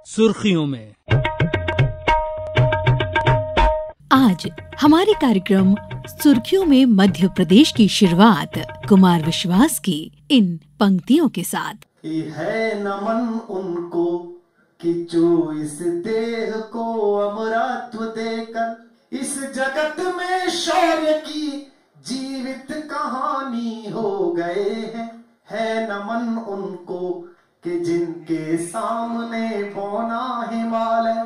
सुर्खियों में। आज हमारे कार्यक्रम सुर्खियों में मध्य प्रदेश की शुरुआत कुमार विश्वास की इन पंक्तियों के साथ। है नमन उनको कि जो इस देह को अमरत्व देकर इस जगत में शौर्य की जीवित कहानी हो गए हैं। है नमन उनको कि जिनके सामने बौना हिमालय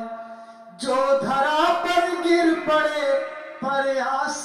जो धरा पर गिर पड़े पर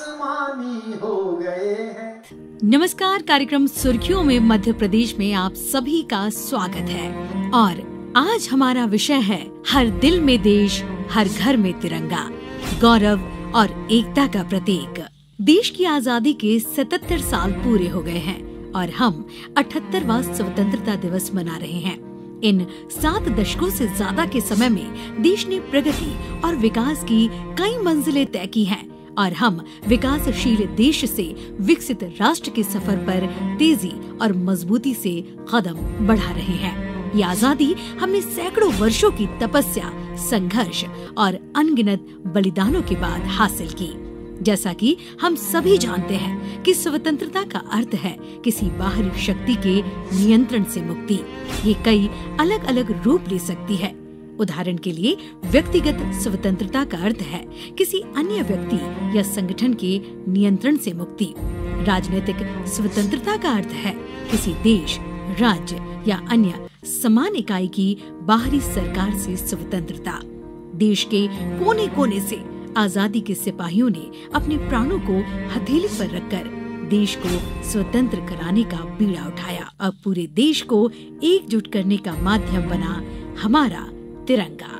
आसमानी हो गए हैं। नमस्कार, कार्यक्रम सुर्खियों में मध्य प्रदेश में आप सभी का स्वागत है और आज हमारा विषय है हर दिल में देश, हर घर में तिरंगा, गौरव और एकता का प्रतीक। देश की आजादी के 77 साल पूरे हो गए हैं और हम 78वां स्वतंत्रता दिवस मना रहे हैं। इन 7 दशकों से ज्यादा के समय में देश ने प्रगति और विकास की कई मंजिलें तय की हैं और हम विकासशील देश से विकसित राष्ट्र के सफर पर तेजी और मजबूती से कदम बढ़ा रहे हैं। ये आजादी हमने सैकड़ों वर्षों की तपस्या, संघर्ष और अनगिनत बलिदानों के बाद हासिल की। जैसा कि हम सभी जानते हैं कि स्वतंत्रता का अर्थ है किसी बाहरी शक्ति के नियंत्रण से मुक्ति। ये कई अलग अलग रूप ले सकती है। उदाहरण के लिए व्यक्तिगत स्वतंत्रता का अर्थ है किसी अन्य व्यक्ति या संगठन के नियंत्रण से मुक्ति। राजनीतिक स्वतंत्रता का अर्थ है किसी देश, राज्य या अन्य समान इकाई की बाहरी सरकार से स्वतंत्रता। देश के कोने कोने से आजादी के सिपाहियों ने अपने प्राणों को हथेली पर रखकर देश को स्वतंत्र कराने का बीड़ा उठाया। अब पूरे देश को एकजुट करने का माध्यम बना हमारा तिरंगा।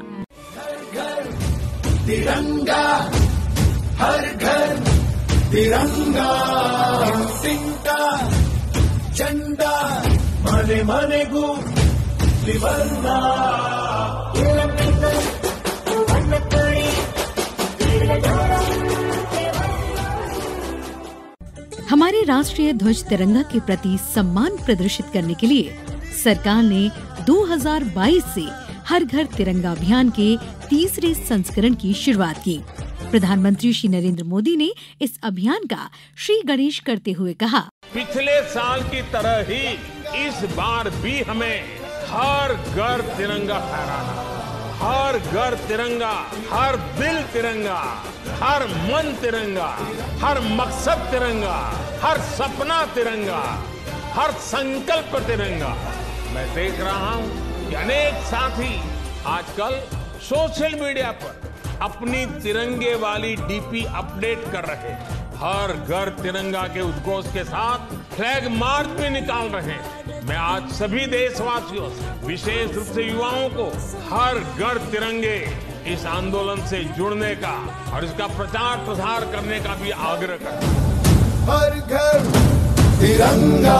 हर घर तिरंगा, हर घर तिरंगा, तिंका झंडा मने मने गु त्रिवर्णा। हमारे राष्ट्रीय ध्वज तिरंगा के प्रति सम्मान प्रदर्शित करने के लिए सरकार ने 2022 से हर घर तिरंगा अभियान के तीसरे संस्करण की शुरुआत की। प्रधानमंत्री श्री नरेंद्र मोदी ने इस अभियान का श्री गणेश करते हुए कहा, पिछले साल की तरह ही इस बार भी हमें हर घर तिरंगा फहराना। हर घर तिरंगा, हर दिल तिरंगा, हर मन तिरंगा, हर मकसद तिरंगा, हर सपना तिरंगा, हर संकल्प तिरंगा। मैं देख रहा हूं कि अनेक साथी आजकल सोशल मीडिया पर अपनी तिरंगे वाली डीपी अपडेट कर रहे हैं। हर घर तिरंगा के उद्घोष के साथ फ्लैग मार्च भी निकाल रहे हैं। मैं आज सभी देशवासियों से, विशेष रूप से युवाओं को हर घर तिरंगे इस आंदोलन से जुड़ने का और इसका प्रचार प्रसार करने का भी आग्रह करता हूं। हर घर तिरंगा,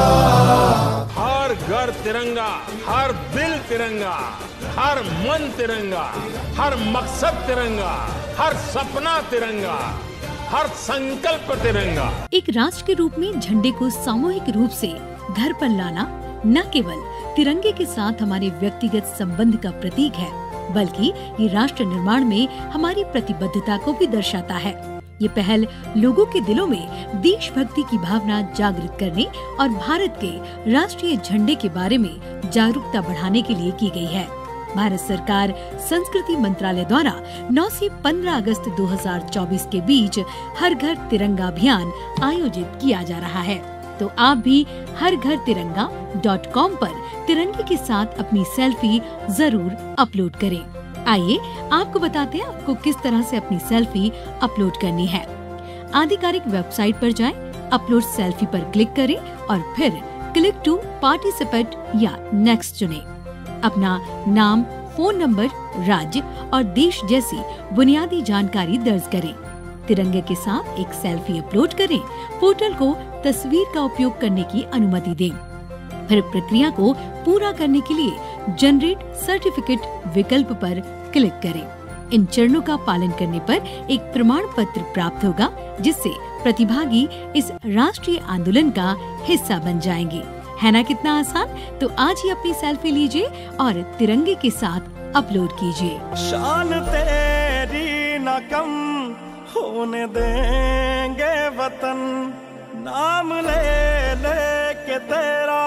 हर घर तिरंगा, हर दिल तिरंगा, हर मन तिरंगा, हर मकसद तिरंगा, हर सपना तिरंगा, हर संकल्प तिरंगा। एक राष्ट्र के रूप में झंडे को सामूहिक रूप से घर पर लाना न केवल तिरंगे के साथ हमारे व्यक्तिगत संबंध का प्रतीक है, बल्कि ये राष्ट्र निर्माण में हमारी प्रतिबद्धता को भी दर्शाता है। ये पहल लोगों के दिलों में देशभक्ति की भावना जागृत करने और भारत के राष्ट्रीय झंडे के बारे में जागरूकता बढ़ाने के लिए की गई है। भारत सरकार संस्कृति मंत्रालय द्वारा 9 से 15 अगस्त 2024 के बीच हर घर तिरंगा अभियान आयोजित किया जा रहा है। तो आप भी harghartiranga.com पर तिरंगे के साथ अपनी सेल्फी जरूर अपलोड करें। आइए आपको बताते हैं आपको किस तरह से अपनी सेल्फी अपलोड करनी है। आधिकारिक वेबसाइट पर जाएं, अपलोड सेल्फी पर क्लिक करें और फिर क्लिक टू पार्टिसिपेट या नेक्स्ट चुनें। अपना नाम, फोन नंबर, राज्य और देश जैसी बुनियादी जानकारी दर्ज करें। तिरंगे के साथ एक सेल्फी अपलोड करें। पोर्टल को तस्वीर का उपयोग करने की अनुमति दें। फिर प्रक्रिया को पूरा करने के लिए जनरेट सर्टिफिकेट विकल्प पर क्लिक करें। इन चरणों का पालन करने पर एक प्रमाण पत्र प्राप्त होगा, जिससे प्रतिभागी इस राष्ट्रीय आंदोलन का हिस्सा बन जाएंगे। है ना कितना आसान? तो आज ही अपनी सेल्फी लीजिए और तिरंगे के साथ अपलोड कीजिए। शान तेरी न कम होने देंगे वतन, नाम ले ले के तेरा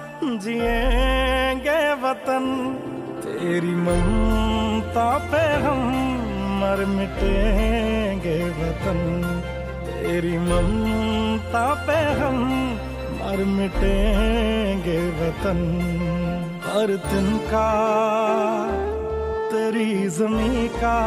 जिएंगे वतन, तेरी ममता पे हम मर मिटेंगे वतन, तेरी ममता पे हम मर मिटेंगे वतन। हर दिन का तेरी ज़मीं का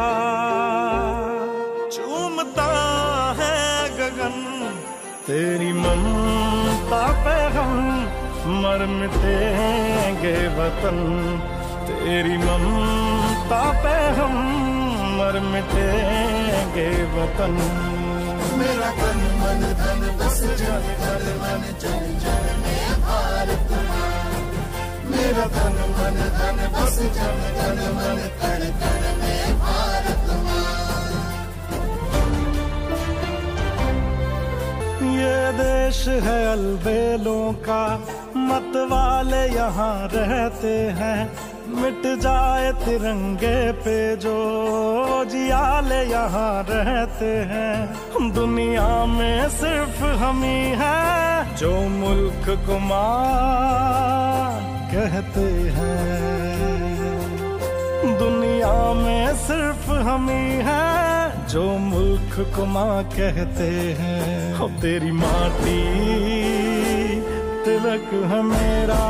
चूमता है गगन, तेरी ममता पे हम मर मिटेंगे वतन, तेरी ममता पे हम मर मिटेंगे वतन। मेरा तन मन धन बस जन जन मन जन जन में भारत माँ, मेरा तन मन धन बस जन जन मन कण कण में भारत माँ। ये देश है अलबेलों का, मत वाले यहाँ रहते हैं, मिट जाए तिरंगे पे जो जियाले यहाँ रहते हैं। दुनिया में सिर्फ हम ही हैं जो मुल्क को माँ कहते हैं, दुनिया में सिर्फ हम ही हैं जो मुल्क को माँ कहते हैं। हो तेरी माटी तिलक है मेरा,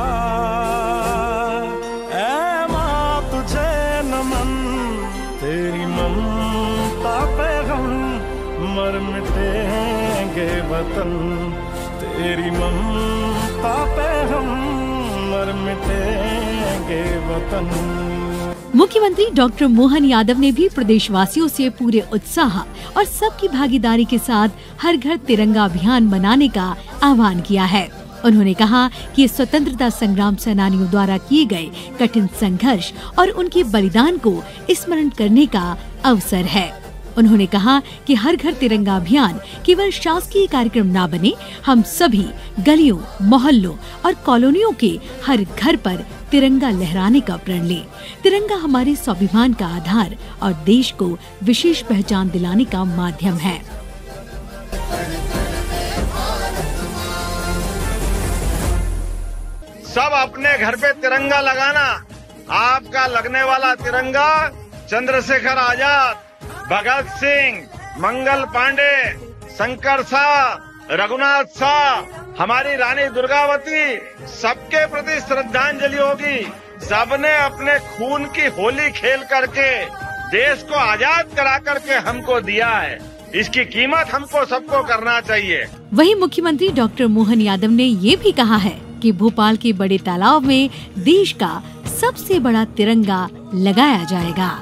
ऐ माँ तुझे नमन, तेरी ममता पे हम मर मिटेंगे वतन, तेरी ममता पे हम मर मिटेंगे वतन। मुख्यमंत्री डॉक्टर मोहन यादव ने भी प्रदेशवासियों से पूरे उत्साह और सबकी भागीदारी के साथ हर घर तिरंगा अभियान मनाने का आह्वान किया है। उन्होंने कहा कि स्वतंत्रता संग्राम सेनानियों द्वारा किए गए कठिन संघर्ष और उनके बलिदान को स्मरण करने का अवसर है। उन्होंने कहा कि हर घर तिरंगा अभियान केवल शासकीय कार्यक्रम न बने, हम सभी गलियों, मोहल्लों और कॉलोनियों के हर घर पर तिरंगा लहराने का प्रण लें। तिरंगा हमारे स्वाभिमान का आधार और देश को विशेष पहचान दिलाने का माध्यम है। सब अपने घर पे तिरंगा लगाना। आपका लगने वाला तिरंगा चंद्रशेखर आजाद, भगत सिंह, मंगल पांडे, शंकर शाह, रघुनाथ शाह, हमारी रानी दुर्गावती, सबके प्रति श्रद्धांजलि होगी। सबने अपने खून की होली खेल करके देश को आजाद करा करके हमको दिया है, इसकी कीमत हमको सबको करना चाहिए। वहीं मुख्यमंत्री डॉक्टर मोहन यादव ने ये भी कहा है कि भोपाल के बड़े तालाब में देश का सबसे बड़ा तिरंगा लगाया जाएगा।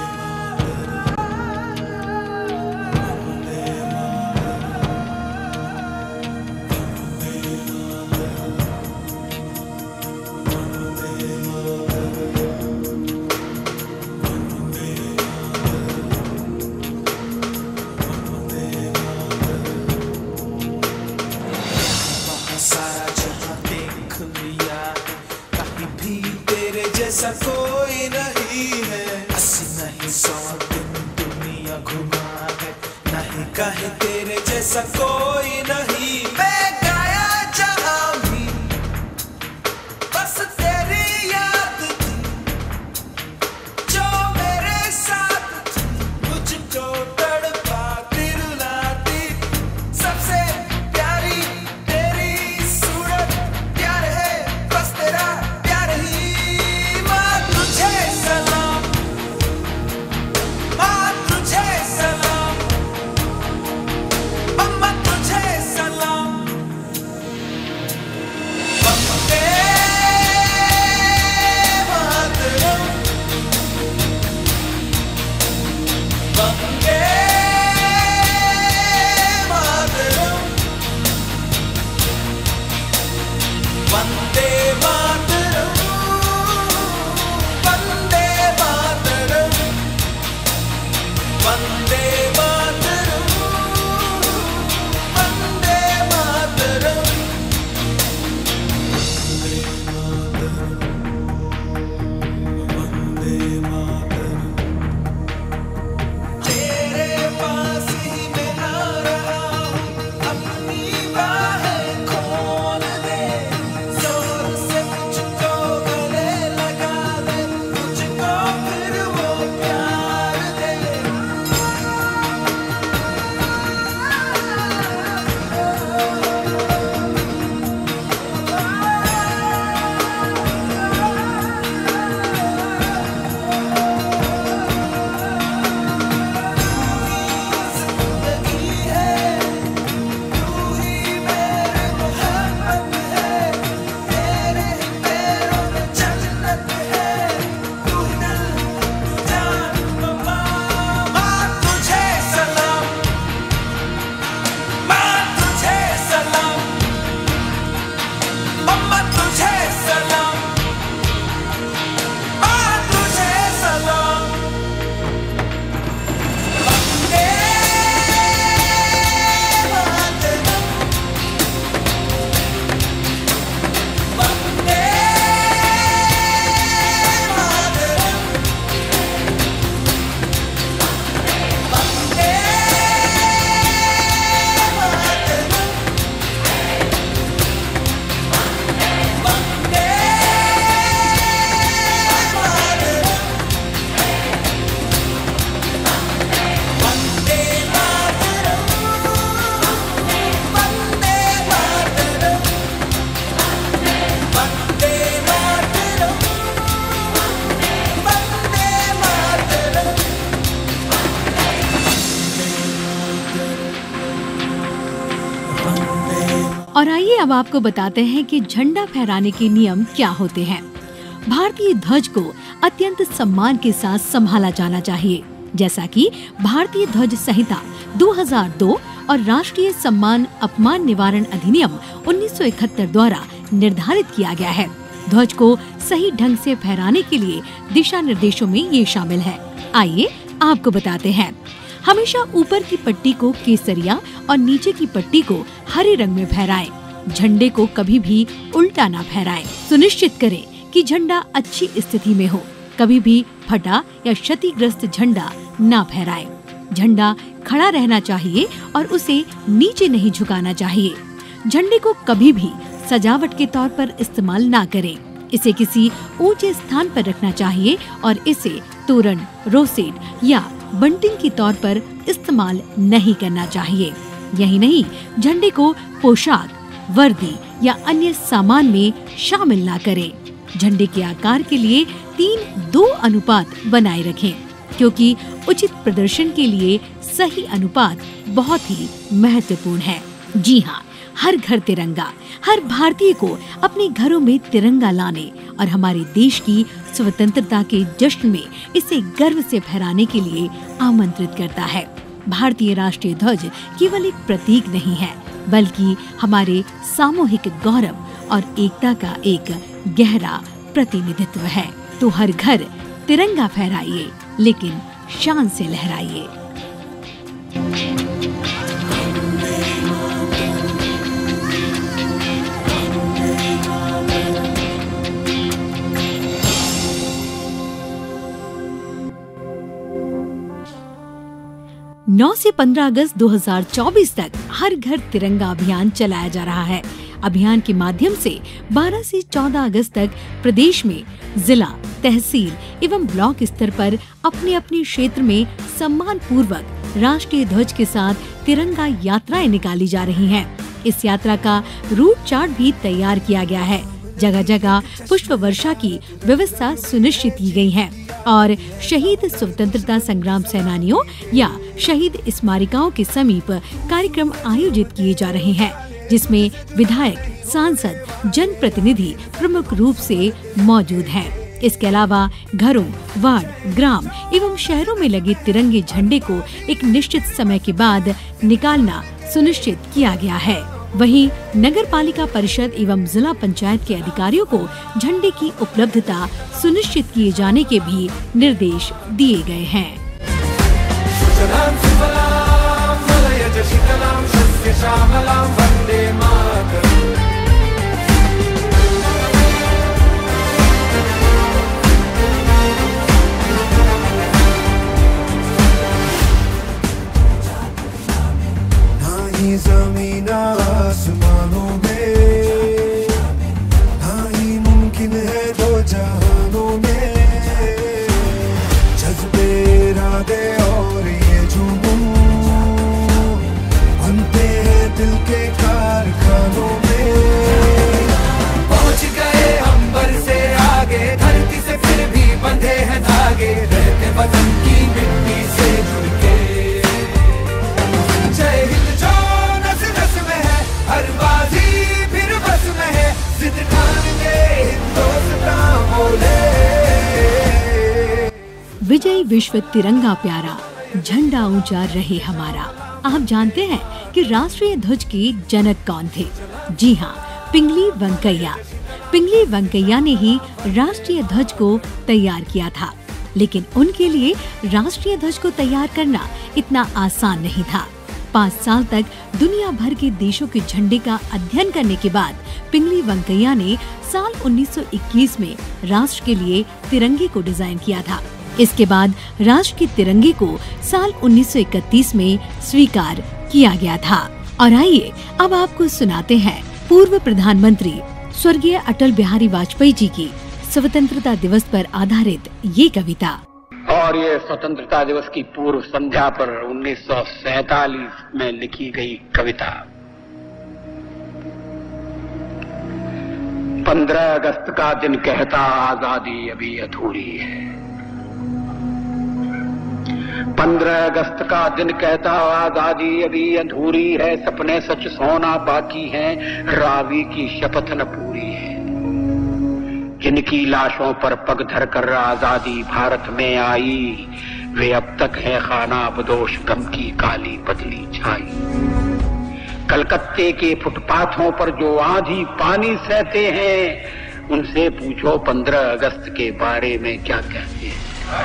जैसा कोई नहीं है, 80 नहीं 100 दिन दुनिया घुमा है, नहीं कहे तेरे जैसा कोई नहीं। मैं गाया जहां भी बस तेरी याद थी, जो मेरे साथ थी, मुझको तड़पाती रुलाती, सबसे प्यारी तेरी सूरत, प्यार है बस तेरा प्यार ही। और आइए अब आपको बताते हैं कि झंडा फहराने के नियम क्या होते हैं। भारतीय ध्वज को अत्यंत सम्मान के साथ संभाला जाना चाहिए, जैसा कि भारतीय ध्वज संहिता 2002 और राष्ट्रीय सम्मान अपमान निवारण अधिनियम 1971 द्वारा निर्धारित किया गया है। ध्वज को सही ढंग से फहराने के लिए दिशा निर्देशों में ये शामिल है। आइए आपको बताते हैं। हमेशा ऊपर की पट्टी को केसरिया और नीचे की पट्टी को हरे रंग में फहराएं। झंडे को कभी भी उल्टा ना फहराएं। सुनिश्चित करें कि झंडा अच्छी स्थिति में हो। कभी भी फटा या क्षतिग्रस्त झंडा ना फहराएं। झंडा खड़ा रहना चाहिए और उसे नीचे नहीं झुकाना चाहिए। झंडे को कभी भी सजावट के तौर पर इस्तेमाल ना करें। इसे किसी ऊंचे स्थान पर रखना चाहिए और इसे तोरण, रोसेट या बंटिंग के तौर पर इस्तेमाल नहीं करना चाहिए। यही नहीं, झंडे को पोशाक, वर्दी या अन्य सामान में शामिल ना करें। झंडे के आकार के लिए 3:2 अनुपात बनाए रखें, क्योंकि उचित प्रदर्शन के लिए सही अनुपात बहुत ही महत्वपूर्ण है। जी हाँ, हर घर तिरंगा हर भारतीय को अपने घरों में तिरंगा लाने और हमारे देश की स्वतंत्रता के जश्न में इसे गर्व से फहराने के लिए आमंत्रित करता है। भारतीय राष्ट्रीय ध्वज केवल एक प्रतीक नहीं है, बल्कि हमारे सामूहिक गौरव और एकता का एक गहरा प्रतिनिधित्व है। तो हर घर तिरंगा फहराइए, लेकिन शान से लहराइए। 9 से 15 अगस्त 2024 तक हर घर तिरंगा अभियान चलाया जा रहा है। अभियान के माध्यम से 12 से 14 अगस्त तक प्रदेश में जिला, तहसील एवं ब्लॉक स्तर पर अपने अपने क्षेत्र में सम्मान पूर्वक राष्ट्रीय ध्वज के साथ तिरंगा यात्राएं निकाली जा रही हैं। इस यात्रा का रूट चार्ट भी तैयार किया गया है। जगह जगह पुष्प वर्षा की व्यवस्था सुनिश्चित की गई है और शहीद स्वतंत्रता संग्राम सेनानियों या शहीद स्मारिकाओं के समीप कार्यक्रम आयोजित किए जा रहे हैं, जिसमें विधायक, सांसद, जनप्रतिनिधि प्रमुख रूप से मौजूद हैं। इसके अलावा घरों, वार्ड, ग्राम एवं शहरों में लगे तिरंगे झंडे को एक निश्चित समय के बाद निकालना सुनिश्चित किया गया है। वहीं नगर पालिका परिषद एवं जिला पंचायत के अधिकारियों को झंडे की उपलब्धता सुनिश्चित किए जाने के भी निर्देश दिए गए हैं। ज़मीन आसमानों में ना ही मुमकिन है दो जहानों में, जज्बे, इरादे और ये जुनून बनते हैं दिल के कारखानों में। पहुंच गए अंबर से आगे, धरती से फिर भी बंधे हैं धागे, रहते वतन की मिट्टी से जुड़ के। जय हिंद हर बाजी फिर बस में है, जिद ठानेंगे हिंदुस्तान बोले। विजय विश्व तिरंगा प्यारा, झंडा ऊंचा रहे हमारा। आप जानते हैं कि राष्ट्रीय ध्वज के जनक कौन थे? जी हाँ, पिंगली वेंकैया। पिंगली वेंकैया ने ही राष्ट्रीय ध्वज को तैयार किया था, लेकिन उनके लिए राष्ट्रीय ध्वज को तैयार करना इतना आसान नहीं था। 5 साल तक दुनिया भर के देशों के झंडे का अध्ययन करने के बाद पिंगली वेंकैया ने साल 1921 में राष्ट्र के लिए तिरंगे को डिजाइन किया था। इसके बाद राष्ट्र के तिरंगे को साल 1931 में स्वीकार किया गया था। और आइए अब आपको सुनाते हैं पूर्व प्रधानमंत्री स्वर्गीय अटल बिहारी वाजपेयी जी की स्वतंत्रता दिवस पर आधारित ये कविता। और ये स्वतंत्रता दिवस की पूर्व संध्या पर 1947 में लिखी गई कविता। 15 अगस्त का दिन कहता आजादी अभी अधूरी है। 15 अगस्त का दिन कहता आजादी अभी अधूरी है, सपने सच सोना बाकी है, रावी की शपथ न पूरी है। जिनकी लाशों पर पग धर कर आजादी भारत में आई, वे अब तक है खाना बदोश गम की काली बदली छाई। कलकत्ते के फुटपाथों पर जो आंधी पानी सहते हैं, उनसे पूछो 15 अगस्त के बारे में क्या कहते हैं।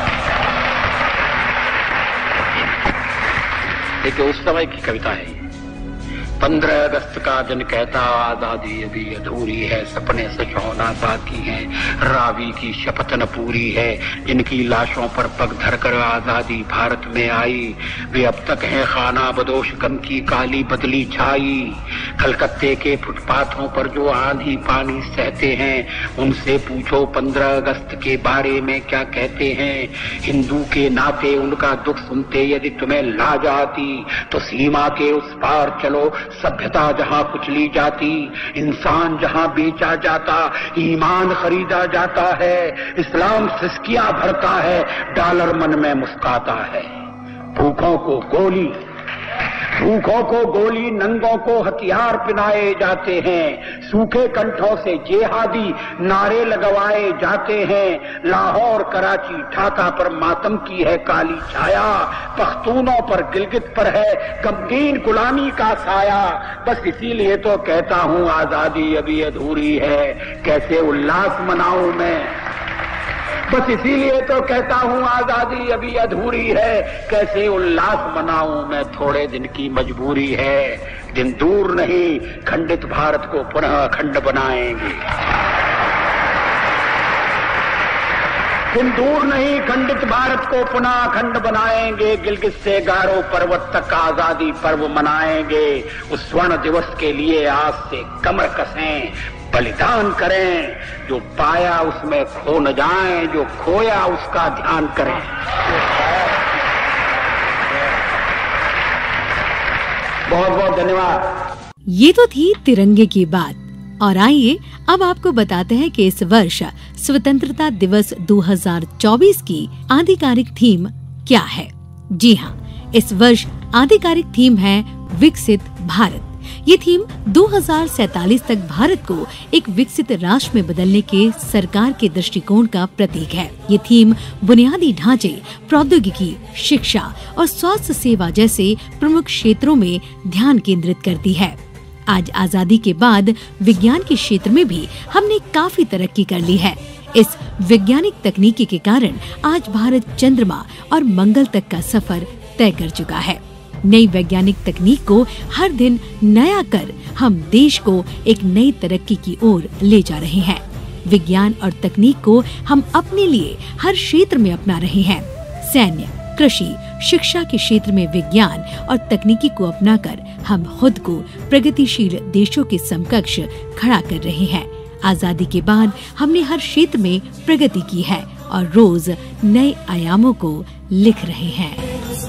देखिए उस समय की कविता है। 15 अगस्त का दिन कहता आजादी अभी अधूरी है, सपने सच होना बाकी है, रावी की शपथ न पूरी है। जिनकी लाशों पर पग धरकर आजादी भारत में आई, वे अब तक हैं खाना बदोश गम की काली बदली छाई। कलकत्ते के फुटपाथों पर जो आंधी पानी सहते हैं, उनसे पूछो 15 अगस्त के बारे में क्या कहते हैं। हिंदू के नाते उनका दुख सुनते यदि तुम्हें लाज आती, तो सीमा के उस पार चलो, सभ्यता जहां कुचली जाती, इंसान जहां बेचा जाता, ईमान खरीदा जाता है, इस्लाम सिसकियां भरता है, डॉलर मन में मुस्काता है। भूखों को गोली, नंगों को हथियार पिनाए जाते हैं, सूखे कंठों से जेहादी नारे लगवाए जाते हैं। लाहौर कराची ढाका पर मातम की है काली छाया, पख्तूनों पर गिलगित पर है गमगीन गुलामी का साया। बस इसीलिए तो कहता हूं आजादी अभी अधूरी है, कैसे उल्लास मनाऊं मैं। बस इसीलिए तो कहता हूं आजादी अभी अधूरी है, कैसे उल्लास मनाऊं मैं। थोड़े दिन की मजबूरी है, दिन दूर नहीं खंडित भारत को पुनः अखंड बनाएंगे। दिन दूर नहीं खंडित भारत को पुनः अखंड बनाएंगे। गिलगित से गारो पर्वत तक आजादी पर्व मनाएंगे। उस स्वर्ण दिवस के लिए आज से कमर कसें, बलिदान करें। जो पाया उसमें खो न जाएं, जो खोया उसका ध्यान करें। बहुत बहुत धन्यवाद। ये तो थी तिरंगे की बात। और आइए अब आपको बताते हैं कि इस वर्ष स्वतंत्रता दिवस 2024 की आधिकारिक थीम क्या है। जी हाँ, इस वर्ष आधिकारिक थीम है विकसित भारत। ये थीम 2047 तक भारत को एक विकसित राष्ट्र में बदलने के सरकार के दृष्टिकोण का प्रतीक है। ये थीम बुनियादी ढांचे, प्रौद्योगिकी, शिक्षा और स्वास्थ्य सेवा जैसे प्रमुख क्षेत्रों में ध्यान केंद्रित करती है। आज आजादी के बाद विज्ञान के क्षेत्र में भी हमने काफी तरक्की कर ली है। इस वैज्ञानिक तकनीकी के कारण आज भारत चंद्रमा और मंगल तक का सफर तय कर चुका है। नई वैज्ञानिक तकनीक को हर दिन नया कर हम देश को एक नई तरक्की की ओर ले जा रहे हैं। विज्ञान और तकनीक को हम अपने लिए हर क्षेत्र में अपना रहे हैं। सैन्य, कृषि, शिक्षा के क्षेत्र में विज्ञान और तकनीकी को अपनाकर हम खुद को प्रगतिशील देशों के समकक्ष खड़ा कर रहे हैं। आजादी के बाद हमने हर क्षेत्र में प्रगति की है और रोज नए आयामों को लिख रहे हैं।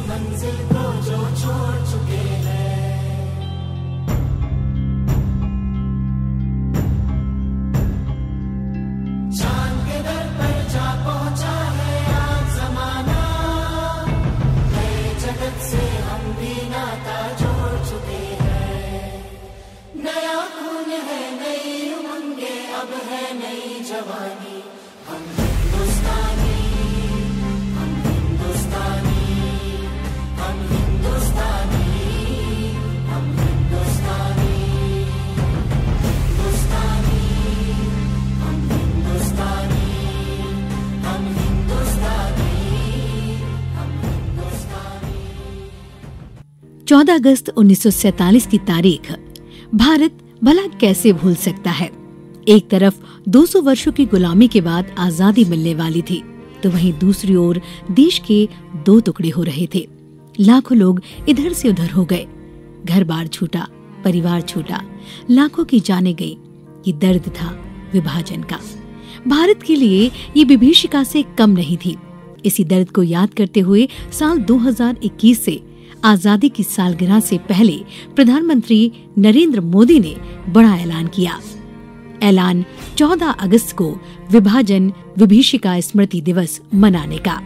चौदह अगस्त 1947 की तारीख भारत भला कैसे भूल सकता है। एक तरफ 200 वर्षों की गुलामी के बाद आजादी मिलने वाली थी, तो वहीं दूसरी ओर देश के दो टुकड़े हो रहे थे। लाखों लोग इधर से उधर हो गए, घर बार छूटा, परिवार छूटा, लाखों की जानें गई। ये दर्द था विभाजन का। भारत के लिए ये विभीषिका से कम नहीं थी। इसी दर्द को याद करते हुए साल 2021 से आजादी की सालगिरह से पहले प्रधानमंत्री नरेंद्र मोदी ने बड़ा ऐलान किया। ऐलान 14 अगस्त को विभाजन विभीषिका स्मृति दिवस मनाने का।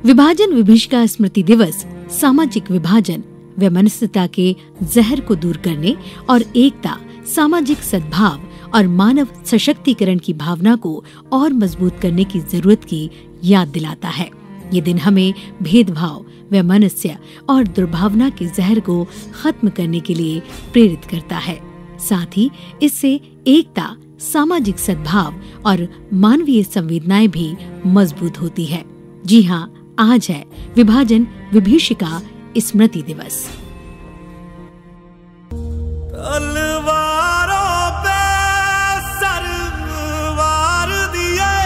विभाजन विभीषिका स्मृति दिवस सामाजिक विभाजन, वैमनस्यता के जहर को दूर करने और एकता, सामाजिक सद्भाव और मानव सशक्तिकरण की भावना को और मजबूत करने की जरूरत की याद दिलाता है। ये दिन हमें भेदभाव, वैमनस्य और दुर्भावना के जहर को खत्म करने के लिए प्रेरित करता है। साथ ही इससे एकता, सामाजिक सद्भाव और मानवीय संवेदनाएं भी मजबूत होती है। जी हाँ, आज है विभाजन विभीषिका स्मृति दिवस। तलवारों पे सरवार दिए,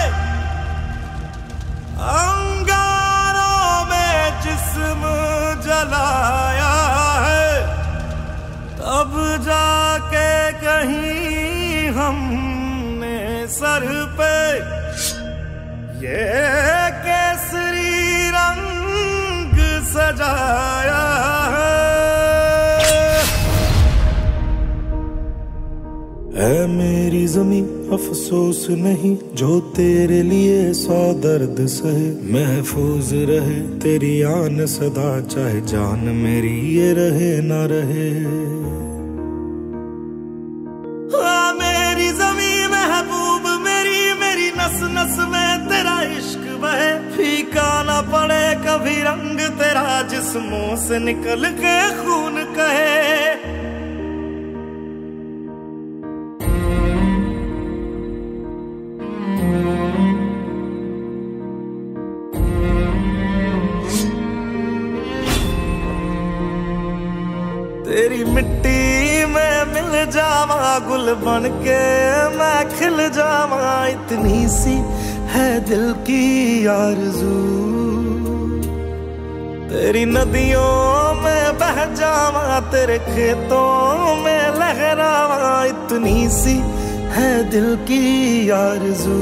अंगारों में जिस्म जलाया है, तब जाके कहीं हमने सर पे ये केसरी रंग सजाया है मेरी ज़मीं अफसोस नहीं, जो तेरे लिए 100 दर्द सहे, महफूज रहे तेरी आन सदा, चाहे जान मेरी ये रहे ना रहे। मेरी ज़मीं महबूब मेरी, मेरी नस नस में तेरा इश्क बहे, फीका ना पड़े कभी रंग तेरा, जिस्मों से निकल के खून कहे। तेरी मिट्टी में मिल जावा, गुल बन के मैं खिल जावा, इतनी सी है दिल की आरज़ू। तेरी नदियों में बह जावा, तेरे खेतों में लहरावा, इतनी सी है दिल की आरज़ू।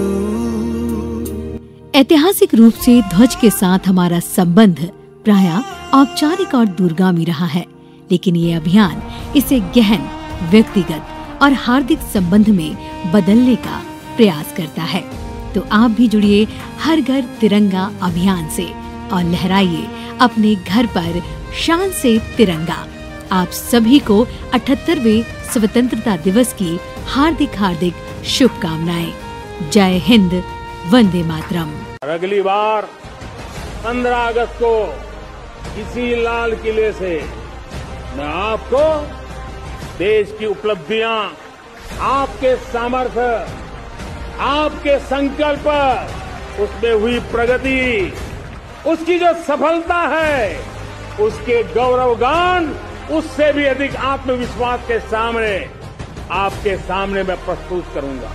ऐतिहासिक रूप से ध्वज के साथ हमारा संबंध प्रायः औपचारिक और दूरगामी रहा है, लेकिन ये अभियान इसे गहन, व्यक्तिगत और हार्दिक संबंध में बदलने का प्रयास करता है। तो आप भी जुड़िए हर घर तिरंगा अभियान से और लहराइए अपने घर पर शान से तिरंगा। आप सभी को 78वें स्वतंत्रता दिवस की हार्दिक हार्दिक शुभकामनाएं। जय हिंद, वंदे मातरम। अगली बार 15 अगस्त को इसी लाल किले से मैं आपको देश की उपलब्धियां, आपके सामर्थ्य, आपके संकल्प, उसमें हुई प्रगति, उसकी जो सफलता है, उसके गौरवगान, उससे भी अधिक आत्मविश्वास के सामने आपके सामने मैं प्रस्तुत करूंगा।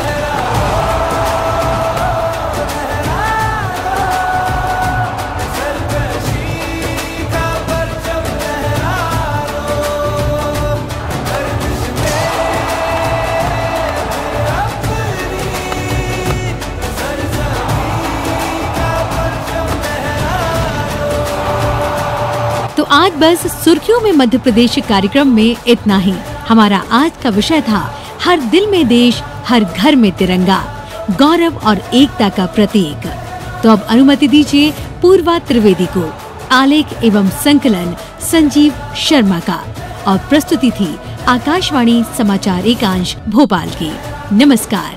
तो आज बस सुर्खियों में मध्य प्रदेश कार्यक्रम में इतना ही। हमारा आज का विषय था हर दिल में देश, हर घर में तिरंगा, गौरव और एकता का प्रतीक। तो अब अनुमति दीजिए पूर्वा त्रिवेदी को। आलेख एवं संकलन संजीव शर्मा का और प्रस्तुति थी आकाशवाणी समाचार एकांश भोपाल की। नमस्कार।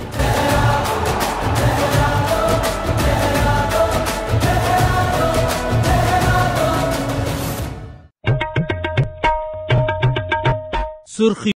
सुर्खियों